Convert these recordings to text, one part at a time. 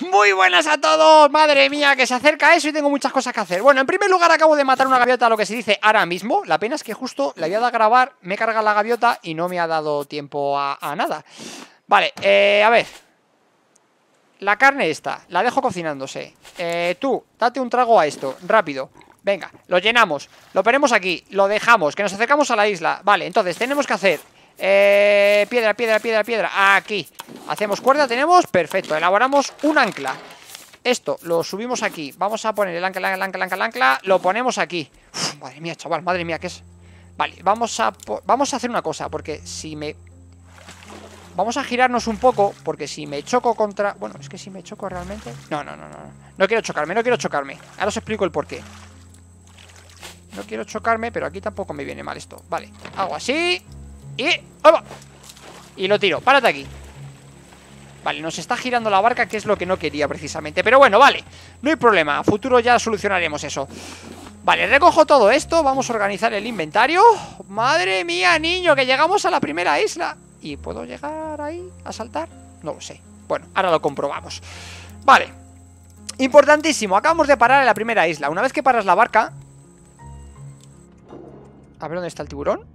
Muy buenas a todos, madre mía, que se acerca eso y tengo muchas cosas que hacer. Bueno, en primer lugar acabo de matar una gaviota, lo que se dice ahora mismo. La pena es que justo la había dado a grabar, me he cargado la gaviota y no me ha dado tiempo a nada. Vale, a ver. La carne esta, la dejo cocinándose. Tú, date un trago a esto, rápido. Venga, lo llenamos, lo ponemos aquí, lo dejamos, que nos acercamos a la isla. Vale, entonces tenemos que hacer piedra, piedra, piedra, piedra. Aquí, hacemos cuerda, tenemos, perfecto. Elaboramos un ancla. Esto lo subimos aquí. Vamos a poner el ancla, el ancla, el ancla, el ancla. Lo ponemos aquí. Uf, madre mía, chaval, madre mía, ¿qué es? Vale, vamos a hacer una cosa, porque si me... Vamos a girarnos un poco, porque si me choco contra... Bueno, es que si me choco realmente... No, no, no, no. No quiero chocarme, no quiero chocarme. Ahora os explico el porqué. No quiero chocarme, pero aquí tampoco me viene mal esto. Vale, hago así y... ¡Opa! Y lo tiro, párate aquí. Vale, nos está girando la barca, que es lo que no quería precisamente. Pero bueno, vale, no hay problema. A futuro ya solucionaremos eso. Vale, recojo todo esto. Vamos a organizar el inventario. Madre mía, niño, que llegamos a la primera isla. ¿Y puedo llegar ahí a saltar? No lo sé. Bueno, ahora lo comprobamos. Vale, importantísimo, acabamos de parar en la primera isla. Una vez que paras la barca... A ver dónde está el tiburón.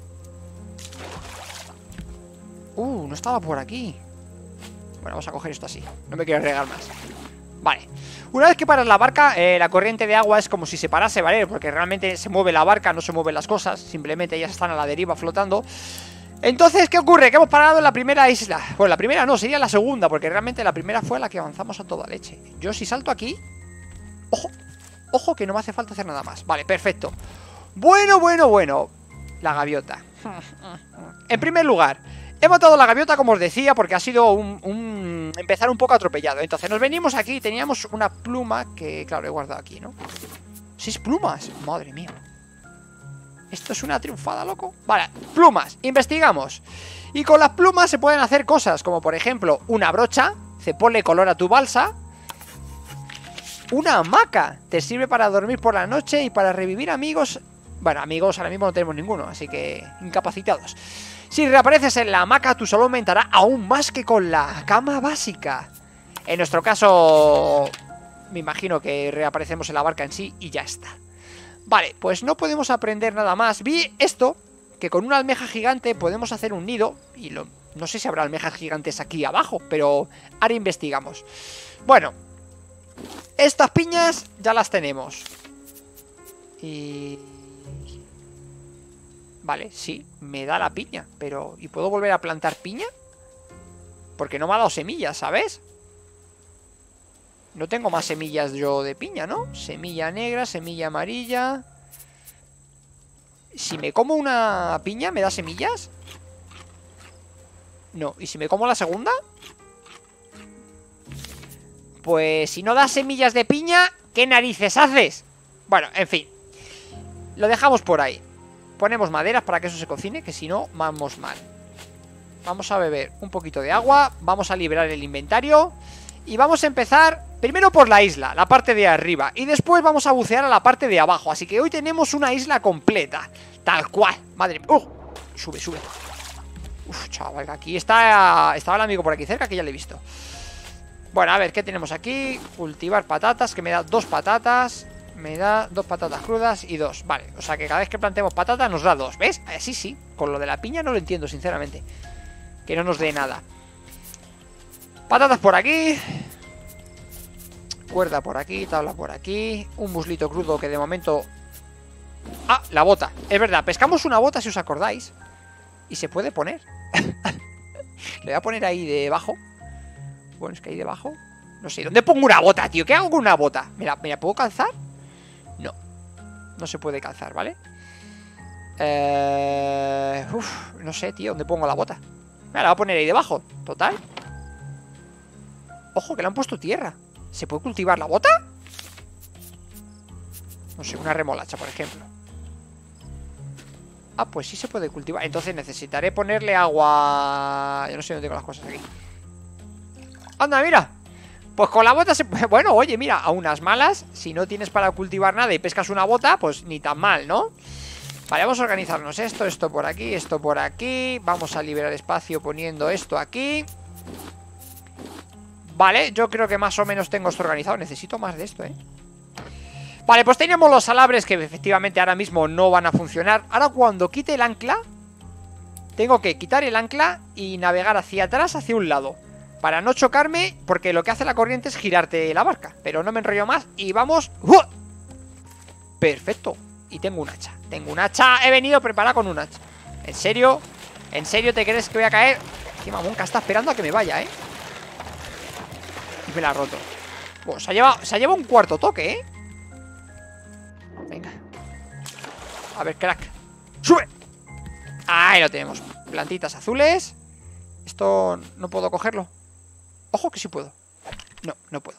No estaba por aquí. Bueno, vamos a coger esto así. No me quiero regar más. Vale. Una vez que paras la barca, la corriente de agua es como si se parase, ¿vale? Porque realmente se mueve la barca, no se mueven las cosas. Simplemente ellas están a la deriva flotando. Entonces, ¿qué ocurre? Que hemos parado en la primera isla. Bueno, la primera no, sería la segunda, porque realmente la primera fue la que avanzamos a toda leche. Yo si salto aquí... Ojo, ojo que no me hace falta hacer nada más. Vale, perfecto. Bueno, bueno, bueno. La gaviota. En primer lugar, he matado la gaviota, como os decía, porque ha sido empezar un poco atropellado. Entonces nos venimos aquí, teníamos una pluma que, claro, he guardado aquí, ¿no? 6 plumas, madre mía. Esto es una triunfada, loco. Vale, plumas, investigamos. Y con las plumas se pueden hacer cosas, como por ejemplo, una brocha. Se pone color a tu balsa. Una hamaca, te sirve para dormir por la noche y para revivir amigos. Bueno, amigos ahora mismo no tenemos ninguno, así que incapacitados. Si reapareces en la hamaca, tu salud aumentará aún más que con la cama básica. En nuestro caso, me imagino que reaparecemos en la barca en sí y ya está. Vale, pues no podemos aprender nada más. Vi esto, que con una almeja gigante podemos hacer un nido. Y no sé si habrá almejas gigantes aquí abajo, pero ahora investigamos. Bueno, estas piñas ya las tenemos. Y... Vale, sí, me da la piña. Pero, ¿y puedo volver a plantar piña? Porque no me ha dado semillas, ¿sabes? No tengo más semillas yo de piña, ¿no? Semilla negra, semilla amarilla. Si me como una piña, ¿me da semillas? No, ¿y si me como la segunda? Pues si no da semillas de piña, ¿qué narices haces? Bueno, en fin, lo dejamos por ahí. Ponemos maderas para que eso se cocine, que si no, vamos mal. Vamos a beber un poquito de agua. Vamos a liberar el inventario. Y vamos a empezar primero por la isla, la parte de arriba. Y después vamos a bucear a la parte de abajo. Así que hoy tenemos una isla completa. Tal cual, madre mía. Sube, sube. Uf, chaval, aquí estaba el amigo por aquí cerca, que ya le he visto. Bueno, a ver, ¿qué tenemos aquí? Cultivar patatas, que me da 2 patatas. Me da 2 patatas crudas y 2. Vale, o sea que cada vez que plantemos patatas nos da 2, ¿ves? Sí, sí, con lo de la piña no lo entiendo, sinceramente. Que no nos dé nada. Patatas por aquí. Cuerda por aquí, tabla por aquí. Un muslito crudo que de momento... Ah, la bota, es verdad, pescamos una bota si os acordáis. Y se puede poner. Le voy a poner ahí debajo. Bueno, es que ahí debajo no sé, ¿dónde pongo una bota, tío? ¿Qué hago con una bota? ¿Me la puedo calzar? No, no se puede calzar, ¿vale? No sé, tío, ¿dónde pongo la bota? Me la voy a poner ahí debajo, total. Ojo, que le han puesto tierra. ¿Se puede cultivar la bota? No sé, una remolacha, por ejemplo. Ah, pues sí se puede cultivar. Entonces necesitaré ponerle agua. Yo no sé dónde tengo las cosas aquí. Anda, mira. Pues con la bota se puede... Bueno, oye, mira, a unas malas, si no tienes para cultivar nada y pescas una bota, pues ni tan mal, ¿no? Vale, vamos a organizarnos esto por aquí, esto por aquí. Vamos a liberar espacio poniendo esto aquí. Vale, yo creo que más o menos tengo esto organizado. Necesito más de esto, Vale, pues tenemos los alambres que efectivamente ahora mismo no van a funcionar. Ahora cuando quite el ancla, tengo que quitar el ancla y navegar hacia atrás, hacia un lado, para no chocarme, porque lo que hace la corriente es girarte la barca. Pero no me enrollo más y vamos. ¡Uah! Perfecto. Y tengo un hacha. Tengo un hacha. He venido preparado con un hacha. ¿En serio? ¿En serio te crees que voy a caer? Encima Monka está esperando a que me vaya, Y me la ha roto. Bueno, se ha llevado un cuarto toque, Venga. A ver, crack. ¡Sube! Ahí lo tenemos. Plantitas azules. Esto no puedo cogerlo. Ojo que sí puedo. No, no puedo.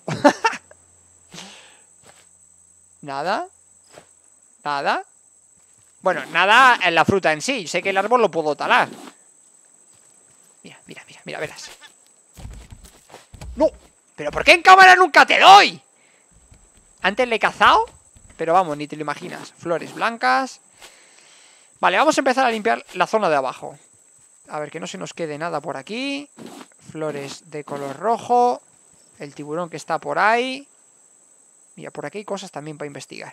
Nada. Nada. Bueno, nada en la fruta en sí. Sé que el árbol lo puedo talar. Mira, mira, mira, mira, verás. ¡No! ¿Pero por qué en cámara nunca te doy? Antes le he cazado, pero vamos, ni te lo imaginas. Flores blancas. Vale, vamos a empezar a limpiar la zona de abajo. A ver, que no se nos quede nada por aquí. Flores de color rojo. El tiburón que está por ahí. Mira, por aquí hay cosas también para investigar.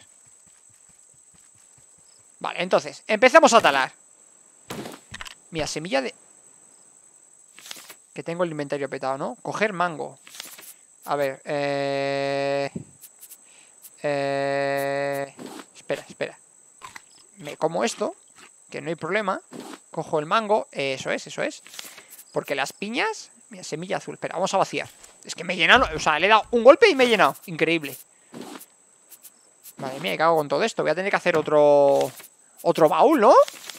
Vale, entonces, empezamos a talar. Mira, semilla de... Que tengo el inventario petado, ¿no? Coger mango. A ver, espera, espera. Me como esto, que no hay problema. Cojo el mango, eso es. Porque las piñas... Mira, semilla azul, espera, vamos a vaciar. Es que me he llenado, o sea, le he dado un golpe y me he llenado. Increíble. Madre mía, me cago con todo esto. Voy a tener que hacer otro baúl, ¿no?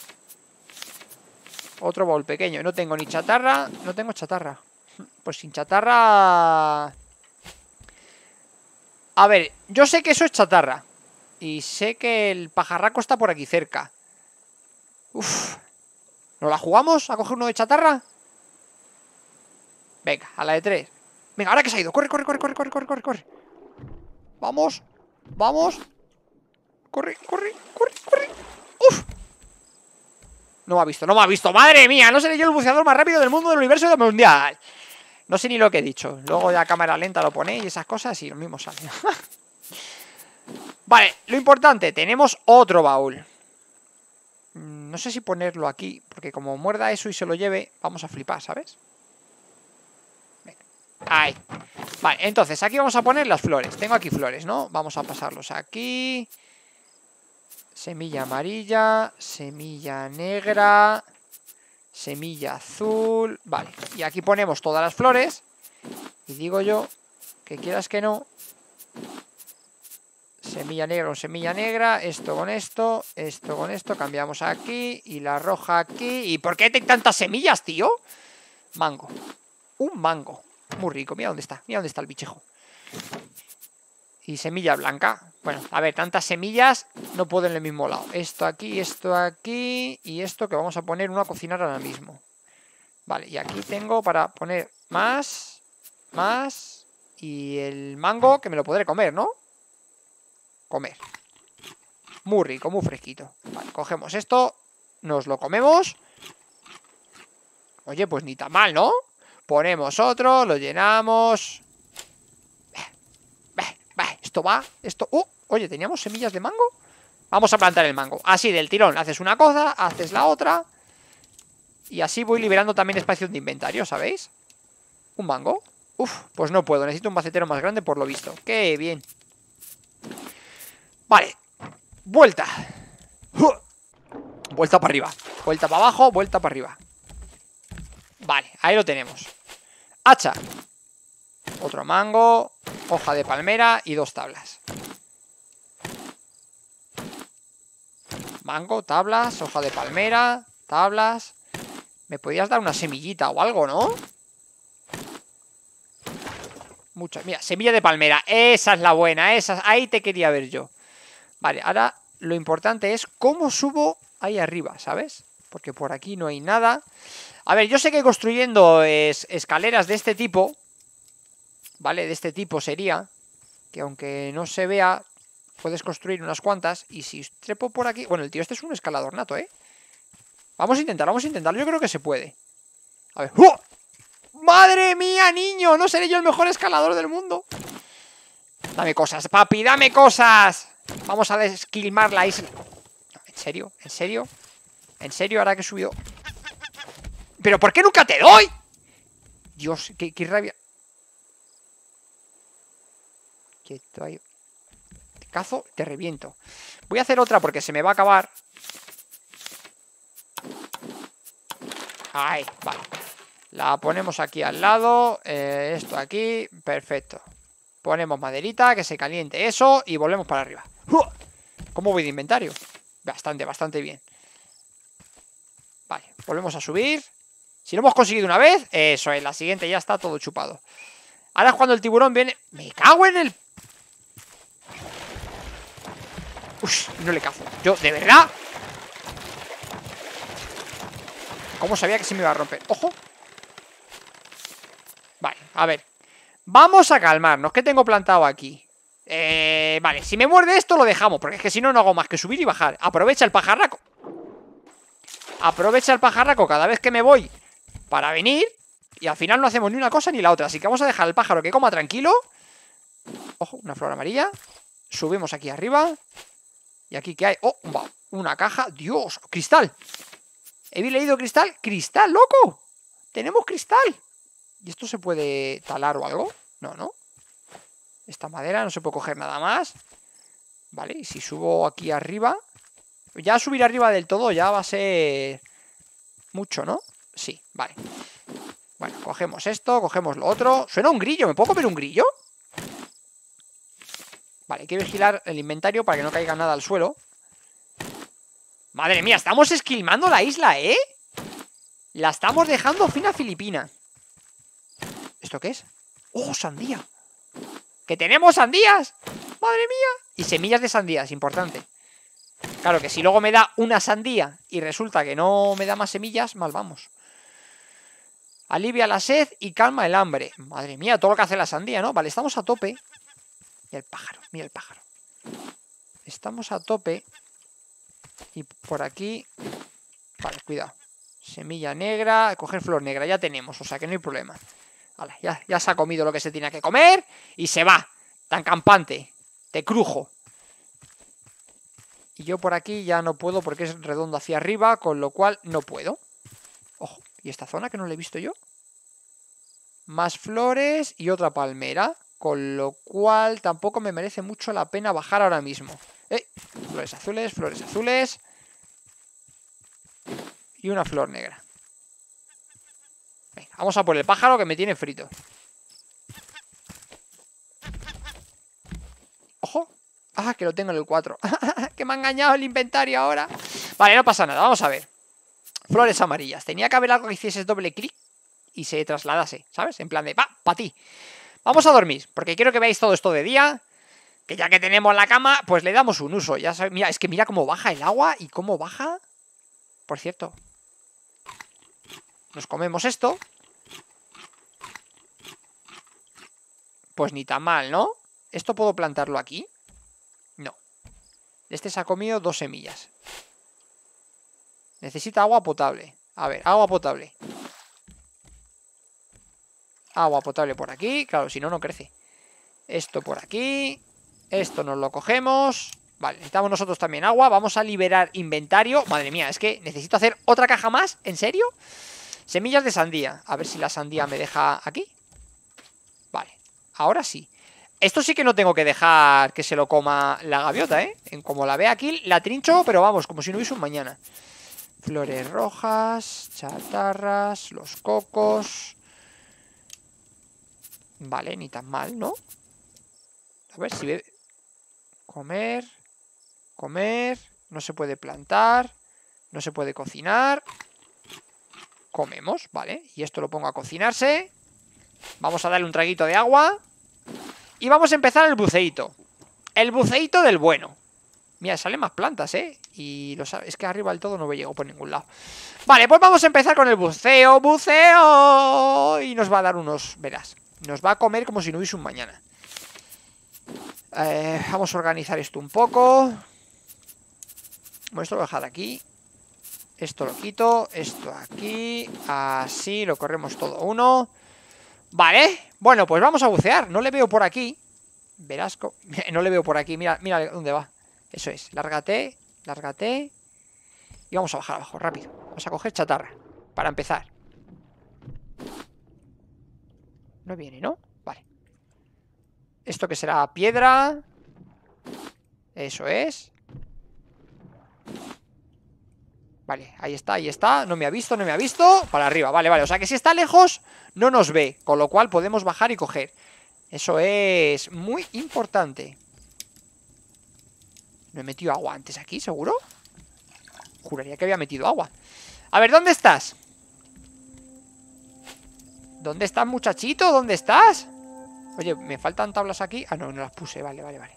Otro baúl pequeño. No tengo ni chatarra. No tengo chatarra. Pues sin chatarra... A ver, yo sé que eso es chatarra. Y sé que el pajarraco está por aquí cerca. Uf. ¿Nos la jugamos a coger uno de chatarra? Venga, a la de 3. Venga, ahora que se ha ido. Corre, corre, corre, corre, corre, corre, corre, corre. Vamos, vamos. Corre, corre, corre, corre. Uf. No me ha visto, no me ha visto. ¡Madre mía! No seré yo el buceador más rápido del mundo, del universo y del mundial. No sé ni lo que he dicho. Luego ya a cámara lenta lo ponéis y esas cosas y lo mismo sale. Vale, lo importante, tenemos otro baúl. No sé si ponerlo aquí, porque como muerda eso y se lo lleve, vamos a flipar, ¿sabes? Venga. Ahí. Vale, entonces aquí vamos a poner las flores. Tengo aquí flores, ¿no? Vamos a pasarlos aquí. Semilla amarilla, semilla negra, semilla azul. Vale, y aquí ponemos todas las flores. Y digo yo que quieras que no, semilla negra con semilla negra, esto con esto, esto con esto, cambiamos aquí y la roja aquí. ¿Y por qué hay tantas semillas, tío? Mango, un mango, muy rico, mira dónde está el bichejo. Y semilla blanca. Bueno, a ver, tantas semillas no puedo en el mismo lado. Esto aquí y esto que vamos a poner uno a cocinar ahora mismo. Vale, y aquí tengo para poner más y el mango que me lo podré comer, ¿no? Comer. Muy rico, muy fresquito. Vale, cogemos esto, nos lo comemos. Oye, pues ni tan mal, ¿no? Ponemos otro, lo llenamos. Esto va, esto... oye, ¿teníamos semillas de mango? Vamos a plantar el mango, así del tirón. Haces una cosa, haces la otra. Y así voy liberando también espacio de inventario, ¿sabéis? ¿Un mango? Uf, pues no puedo, necesito un macetero más grande por lo visto. ¡Qué bien! Vale, vuelta. Vuelta para arriba, vuelta para abajo, vuelta para arriba. Vale, ahí lo tenemos. Hacha. Otro mango, hoja de palmera y 2 tablas. Mango, tablas, hoja de palmera, tablas. Me podías dar una semillita o algo, ¿no? Muchas. Mira, semilla de palmera. Esa es la buena, esa. Ahí te quería ver yo. Vale, ahora lo importante es cómo subo ahí arriba, ¿sabes? Porque por aquí no hay nada. A ver, yo sé que construyendo escaleras de este tipo... ¿Vale? De este tipo sería que aunque no se vea, puedes construir unas cuantas. Y si trepo por aquí... Bueno, el tío este es un escalador nato, ¿eh? Vamos a intentarlo. Yo creo que se puede. A ver. ¡Oh! ¡Madre mía, niño! No seré yo el mejor escalador del mundo. Dame cosas, papi, dame cosas. Vamos a desquilmar la isla. ¿En serio? ¿En serio? ¿En serio? Ahora que he subido... ¿Pero por qué nunca te doy? Dios, qué rabia. Quieto ahí. Te cazo, te reviento. Voy a hacer otra porque se me va a acabar. Ahí, vale. La ponemos aquí al lado. Esto aquí, perfecto. Ponemos maderita, que se caliente eso. Y volvemos para arriba. ¿Cómo voy de inventario? Bastante bien. Vale, volvemos a subir. Si lo hemos conseguido una vez, eso es, la siguiente ya está todo chupado. Ahora es cuando el tiburón viene. ¡Me cago en el! Uff, no le cazo. Yo, ¿de verdad? ¿Cómo sabía que se me iba a romper? ¡Ojo! Vale, a ver. Vamos a calmarnos. ¿Qué tengo plantado aquí? Vale, si me muerde esto lo dejamos, porque es que si no, no hago más que subir y bajar. Aprovecha el pajarraco. Aprovecha el pajarraco cada vez que me voy para venir. Y al final no hacemos ni una cosa ni la otra. Así que vamos a dejar al pájaro que coma tranquilo. Ojo, una flor amarilla. Subimos aquí arriba. ¿Y aquí qué hay? Oh, una caja. Dios, cristal. He leído cristal. ¡Cristal, loco! Tenemos cristal. ¿Y esto se puede talar o algo? No, ¿no? Esta madera no se puede coger nada más. Vale, y si subo aquí arriba... Ya subir arriba del todo ya va a ser... mucho, ¿no? Sí, vale. Bueno, cogemos esto, cogemos lo otro. Suena un grillo, ¿me puedo comer un grillo? Vale, hay que vigilar el inventario para que no caiga nada al suelo. Madre mía, estamos esquilmando la isla, ¿eh? La estamos dejando fina filipina. ¿Esto qué es? ¡Oh, sandía! ¡Que tenemos sandías! ¡Madre mía! Y semillas de sandías, importante. Claro que si luego me da una sandía y resulta que no me da más semillas, mal vamos. Alivia la sed y calma el hambre. Madre mía, todo lo que hace la sandía, ¿no? Vale, estamos a tope. Y el pájaro, mira el pájaro. Estamos a tope. Y por aquí... Vale, cuidado. Semilla negra, coger flor negra, ya tenemos, o sea que no hay problema. Vale, ya se ha comido lo que se tenía que comer y se va, tan campante. Te crujo. Y yo por aquí ya no puedo porque es redondo hacia arriba, con lo cual no puedo. Ojo, ¿y esta zona que no la he visto yo? Más flores y otra palmera, con lo cual tampoco me merece mucho la pena bajar ahora mismo. Flores azules, flores azules. Y una flor negra. Venga, vamos a por el pájaro que me tiene frito. Ojo. Ah, que lo tengo en el 4. Que me ha engañado el inventario ahora. Vale, no pasa nada, vamos a ver. Flores amarillas. Tenía que haber algo que hicieses doble clic y se trasladase, ¿sabes? En plan de, pa' ti. Vamos a dormir, porque quiero que veáis todo esto de día. Que ya que tenemos la cama, pues le damos un uso. Ya sabéis, mira, es que mira cómo baja el agua y cómo baja. Por cierto, nos comemos esto. Pues ni tan mal, ¿no? ¿Esto puedo plantarlo aquí? No. Este se ha comido 2 semillas. Necesita agua potable. A ver, agua potable. Agua potable por aquí. Claro, si no, no crece. Esto por aquí. Esto nos lo cogemos. Vale, necesitamos nosotros también agua. Vamos a liberar inventario. Madre mía, es que necesito hacer otra caja más. ¿En serio? Semillas de sandía. A ver si la sandía me deja aquí. Vale, ahora sí. Esto sí que no tengo que dejar que se lo coma la gaviota, ¿eh? Como la ve aquí, la trincho, pero vamos, como si no hubiese un mañana. Flores rojas, chatarras, los cocos. Vale, ni tan mal, ¿no? A ver si ve... Comer. Comer. No se puede plantar. No se puede cocinar. Comemos, vale. Y esto lo pongo a cocinarse. Vamos a darle un traguito de agua. Y vamos a empezar el buceíto. El buceíto del bueno. Mira, salen más plantas, ¿eh? Y es que arriba del todo no me llego por ningún lado. Vale, pues vamos a empezar con el buceo. ¡Buceo! Y nos va a dar unos... Verás, nos va a comer como si no hubiese un mañana. Vamos a organizar esto un poco. Bueno, esto lo voy a dejar aquí. Esto lo quito. Esto aquí. Así, lo corremos todo uno. Vale, bueno, pues vamos a bucear. No le veo por aquí. Verasco. No le veo por aquí. Mira, mira dónde va. Eso es, lárgate, lárgate. Y vamos a bajar abajo, rápido. Vamos a coger chatarra, para empezar. No viene, ¿no? Vale. Esto que será piedra. Eso es. Vale, ahí está, ahí está. No me ha visto, no me ha visto. Para arriba, vale, vale. O sea que si está lejos, no nos ve. Con lo cual podemos bajar y coger. Eso es muy importante. ¿No he metido agua antes aquí, seguro? Juraría que había metido agua. A ver, ¿dónde estás? ¿Dónde estás, muchachito? ¿Dónde estás? Oye, ¿me faltan tablas aquí? Ah, no, no las puse, vale, vale, vale.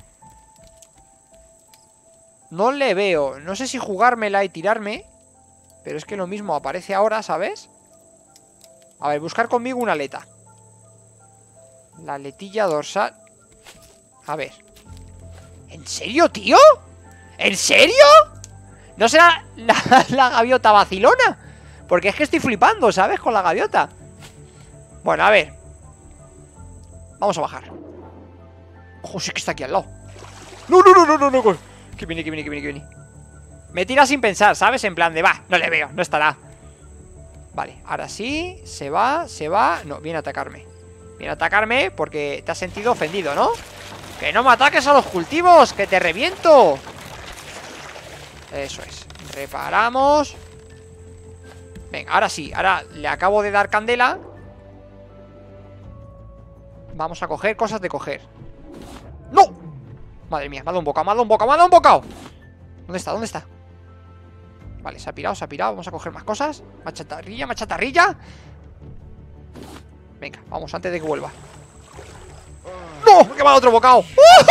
No le veo. No sé si jugármela y tirarme, pero es que lo mismo aparece ahora, ¿sabes? A ver, buscar conmigo una aleta. La aletilla dorsal. A ver. ¿En serio, tío? ¿En serio? ¿No será la gaviota vacilona? Porque es que estoy flipando, ¿sabes? Con la gaviota. Bueno, a ver. Vamos a bajar. Ojo, sí que está aquí al lado. No, no, no, no, no, no. Que viene, que viene, que viene, que viene. Me tira sin pensar, ¿sabes? En plan de, va, no le veo, no estará. Vale, ahora sí. Se va, se va. No, viene a atacarme. Viene a atacarme porque te has sentido ofendido, ¿no? ¡Que no me ataques a los cultivos! ¡Que te reviento! Eso es. Reparamos. Venga, ahora sí. Ahora le acabo de dar candela. Vamos a coger cosas de coger. ¡No! Madre mía, me ha dado un bocado, me ha dado un bocado, me ha dado un bocado. ¿Dónde está? ¿Dónde está? Vale, se ha pirado, se ha pirado. Vamos a coger más cosas. Más chatarrilla, más chatarrilla. Venga, vamos antes de que vuelva. ¡No! ¡Me ha quemado otro bocado!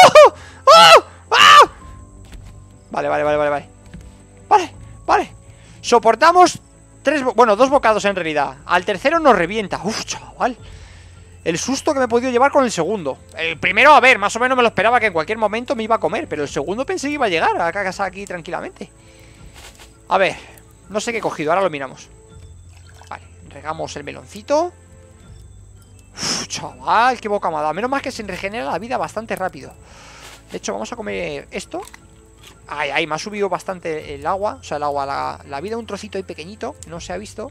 Vale, vale, vale, vale, vale. Vale, vale. Soportamos dos bocados en realidad. Al tercero nos revienta. Uf, chaval. El susto que me he podido llevar con el segundo. El primero, a ver, más o menos me lo esperaba que en cualquier momento me iba a comer. Pero el segundo pensé que iba a llegar a casa aquí tranquilamente. A ver, no sé qué he cogido, ahora lo miramos. Vale, regamos el meloncito. Uf, chaval, qué boca me ha dado. Menos mal que se regenera la vida bastante rápido. De hecho, vamos a comer esto. Ay, ay, me ha subido bastante el agua. O sea, el agua, la vida, un trocito ahí pequeñito. No se ha visto.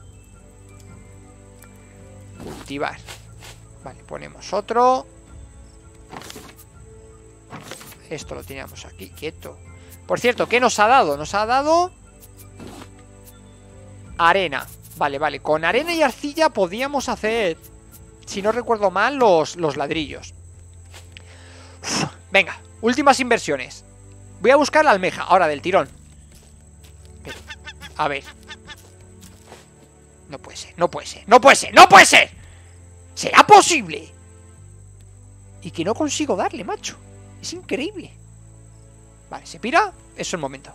Cultivar. Vale, ponemos otro. Esto lo teníamos aquí, quieto. Por cierto, ¿qué nos ha dado? Nos ha dado arena. Vale, vale, con arena y arcilla podíamos hacer, si no recuerdo mal, los ladrillos. Uf, venga, últimas inversiones. Voy a buscar la almeja, ahora del tirón. Pero, a ver. No puede ser, no puede ser, no puede ser, no puede ser. ¿Será posible? Y que no consigo darle, macho. Es increíble. Vale, se pira. Eso es el momento.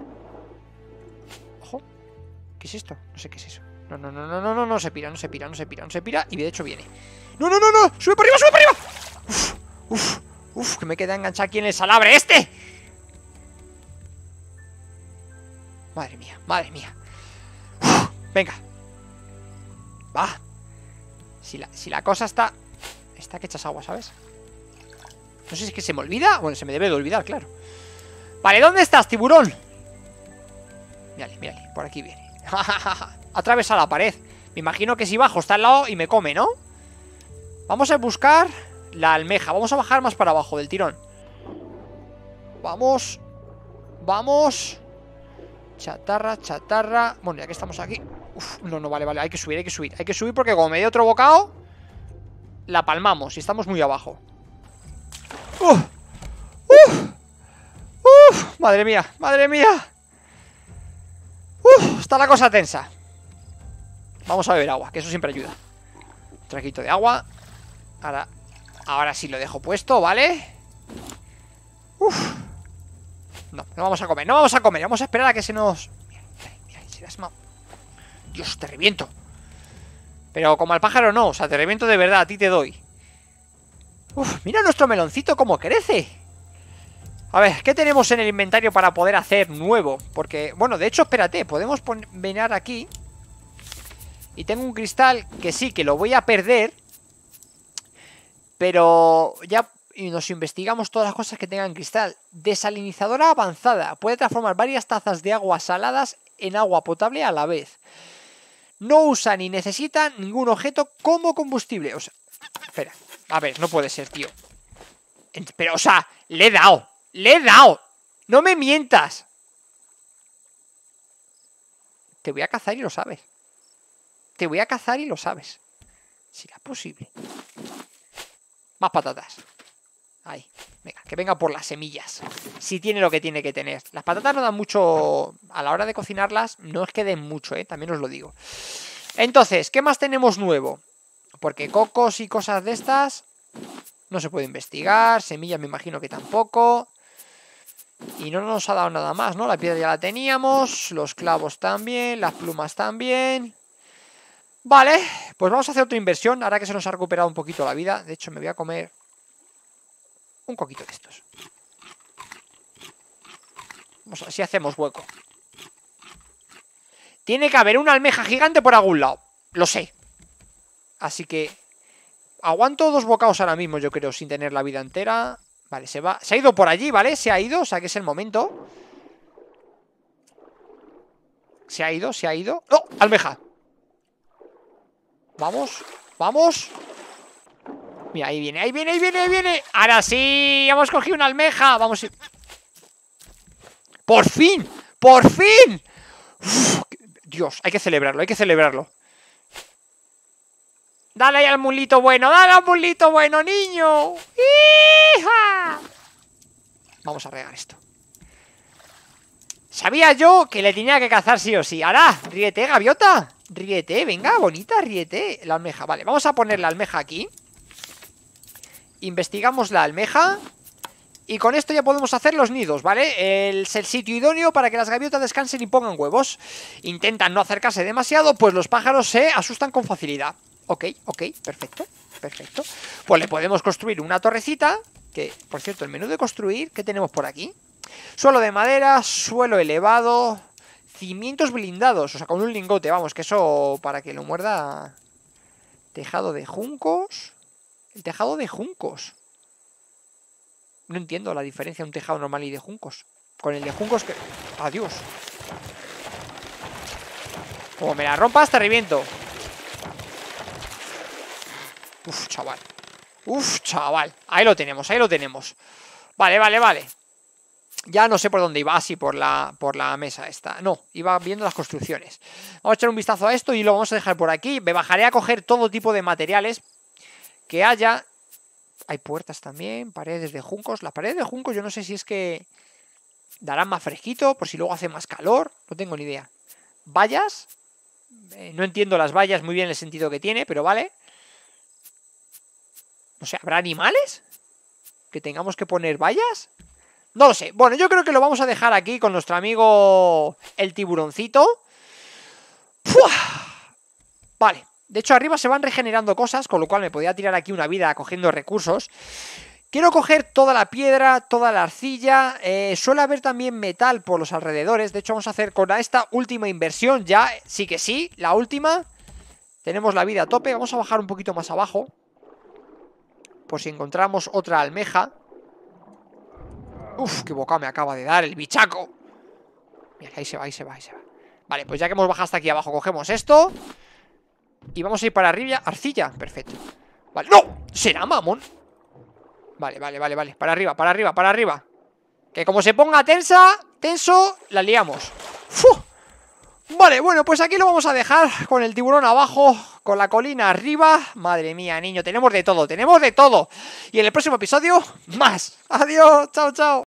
Ojo. ¿Qué es esto? No sé qué es eso. No, no, no, no, no, no, no se pira, no se pira, no se pira, no se pira. Y de hecho viene. ¡No, no, no, no! ¡Sube para arriba, sube para arriba! ¡Uf, uf, uf! Que me queda enganchado aquí en el salabre este. Madre mía, madre mía. Uf, venga. Va. Si la cosa está que echas agua, ¿sabes? No sé si es que se me olvida. Bueno, se me debe de olvidar, claro. Vale, ¿dónde estás, tiburón? Mírale, mírale, por aquí viene. Atravesa la pared. Me imagino que si bajo está al lado y me come, ¿no? Vamos a buscar la almeja. Vamos a bajar más para abajo del tirón. Vamos. Vamos. Chatarra, chatarra. Bueno, ya que estamos aquí. Uf, no, no, vale, vale, hay que subir, hay que subir. Hay que subir porque como me dio otro bocado, la palmamos y estamos muy abajo. Madre mía, madre mía. Está la cosa tensa. Vamos a beber agua, que eso siempre ayuda. Un traguito de agua. Ahora sí lo dejo puesto, ¿vale? No, no vamos a comer, no vamos a comer. Vamos a esperar a que se nos... Mira, mira, se las... Dios, te reviento. Pero como al pájaro no, o sea, te reviento de verdad, a ti te doy. Uf, mira nuestro meloncito cómo crece. A ver, ¿qué tenemos en el inventario para poder hacer nuevo? Porque, bueno, de hecho, espérate, podemos venir aquí. Y tengo un cristal que sí, que lo voy a perder. Pero ya nos investigamos todas las cosas que tengan cristal. Desalinizadora avanzada. Puede transformar varias tazas de agua saladas en agua potable a la vez. No usa ni necesita ningún objeto como combustible. O sea, espera. A ver, no puede ser, tío. Pero, o sea, le he dado. ¡Le he dado! ¡No me mientas! Te voy a cazar y lo sabes. Te voy a cazar y lo sabes. ¿Será posible? Más patatas. Ahí. Venga, que venga por las semillas. Si tiene lo que tiene que tener. Las patatas no dan mucho. A la hora de cocinarlas, no es que den mucho, también os lo digo. Entonces, ¿qué más tenemos nuevo? Porque cocos y cosas de estas no se puede investigar. Semillas me imagino que tampoco. Y no nos ha dado nada más, ¿no? La piedra ya la teníamos. Los clavos también. Las plumas también. Vale, pues vamos a hacer otra inversión. Ahora que se nos ha recuperado un poquito la vida. De hecho, me voy a comer un coquito de estos. Vamos a ver si hacemos hueco. Tiene que haber una almeja gigante por algún lado. Lo sé. Así que aguanto 2 bocados ahora mismo, yo creo, sin tener la vida entera. Vale, se va. Se ha ido por allí, ¿vale? Se ha ido, o sea que es el momento. Se ha ido, se ha ido. ¡Oh! ¡Almeja! Vamos, vamos. Mira, ahí viene, ahí viene, ahí viene, ahí viene. Ahora sí, hemos cogido una almeja. Vamos a... ¡Por fin! ¡Por fin! Uf, Dios, hay que celebrarlo, hay que celebrarlo. Dale ahí al mulito bueno, dale al mulito bueno, niño. ¡Hija! Vamos a regar esto. Sabía yo que le tenía que cazar sí o sí. Ahora, ríete, gaviota. Ríete, venga, bonita, ríete. La almeja, vale, vamos a poner la almeja aquí. Investigamos la almeja. Y con esto ya podemos hacer los nidos, ¿vale? Es el sitio idóneo para que las gaviotas descansen y pongan huevos. Intentan no acercarse demasiado, pues los pájaros se asustan con facilidad. Ok, ok, perfecto, perfecto. Pues le podemos construir una torrecita. Que, por cierto, el menú de construir, ¿qué tenemos por aquí? Suelo de madera, suelo elevado, cimientos blindados, o sea, con un lingote, vamos, que eso para que lo muerda. Tejado de juncos. El tejado de juncos. No entiendo la diferencia de un tejado normal y de juncos. Con el de juncos que... Adiós. Como me la rompas, te reviento. Uf, chaval. Uf, chaval. Ahí lo tenemos, ahí lo tenemos. Vale, vale, vale. Ya no sé por dónde iba. Así, por la mesa esta. No, iba viendo las construcciones. Vamos a echar un vistazo a esto y lo vamos a dejar por aquí. Me bajaré a coger todo tipo de materiales que haya. Hay puertas también, paredes de juncos. Las paredes de juncos yo no sé si es que darán más fresquito, por si luego hace más calor. No tengo ni idea. Vallas. No entiendo las vallas muy bien el sentido que tiene, pero vale. No sé, ¿habrá animales? ¿Que tengamos que poner vallas? No lo sé. Bueno, yo creo que lo vamos a dejar aquí con nuestro amigo el tiburoncito. ¡Fua! Vale. De hecho, arriba se van regenerando cosas, con lo cual me podía tirar aquí una vida cogiendo recursos. Quiero coger toda la piedra, toda la arcilla. Suele haber también metal por los alrededores. De hecho, vamos a hacer con esta última inversión ya. Sí que sí, la última. Tenemos la vida a tope. Vamos a bajar un poquito más abajo, por si encontramos otra almeja. Uf, qué boca me acaba de dar el bichaco. Mira, ahí se va, ahí se va, ahí se va. Vale, pues ya que hemos bajado hasta aquí abajo, cogemos esto y vamos a ir para arriba. Arcilla, perfecto. Vale, ¡no! ¿Será mamón? Vale, vale, vale, vale. Para arriba, para arriba, para arriba. Que como se ponga tenso, la liamos. ¡Fu! Vale, bueno, pues aquí lo vamos a dejar. Con el tiburón abajo, con la colina arriba. Madre mía, niño, tenemos de todo, tenemos de todo. Y en el próximo episodio, más. Adiós, chao, chao.